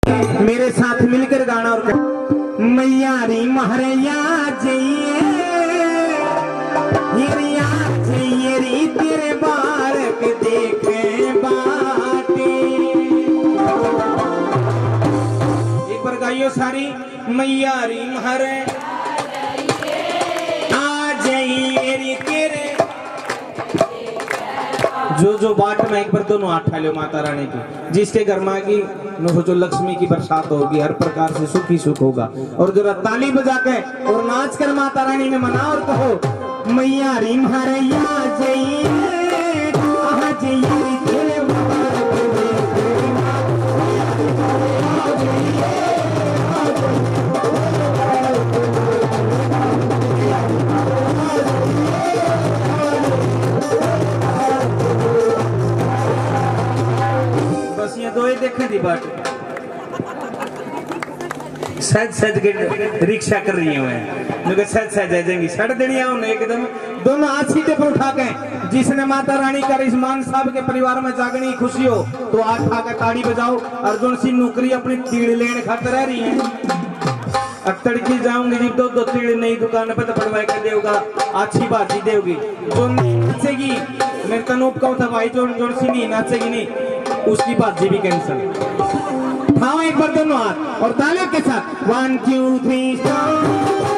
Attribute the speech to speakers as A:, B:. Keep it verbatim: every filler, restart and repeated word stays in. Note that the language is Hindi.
A: मेरे साथ मिलकर गाना और मैयारी महरैया जइए हिरिया जइए री तेरे बालक देखे बाटे। एक बार गाइयो सारी मैयारी महरे आ जइए री तेरे। जो जो बाट में एक बार दोनों हाथ ठालो माता रानी की, जिसके घर में की जो लक्ष्मी की बरसात होगी, हर प्रकार से सुख ही सुख होगा। और जो ताली बजा के और नाच कर माता रानी ने मना और कहो मैया री महरैया जइए आ जइए देखे दी बात सज सज के रिक्शा कर रही है सज सज जाएंगी सड़ देनी है एकदम दोनों हाथ सीधे पर उठा के। जिसने माता रानी का रिजमान साहब के परिवार में जागनी खुशी हो तो हाथ उठा के ताड़ी बजाओ। अर्जुन सी नौकरी अपनी तीड़ लेने खातर रह रही है। अब तड़की जाऊंगी जब दो दो तीड़ नई दुकान पे तो बनवा के देगा, अच्छी बाजी देगी। जो नाचेगी मेरे तनूप का था भाई, जो जो सी नहीं नाचेगी नहीं उसकी बाजी भी कैंसिल। हाँ एक बार दोनों हाथ और तालियों के साथ वन टू थ्री स्टार।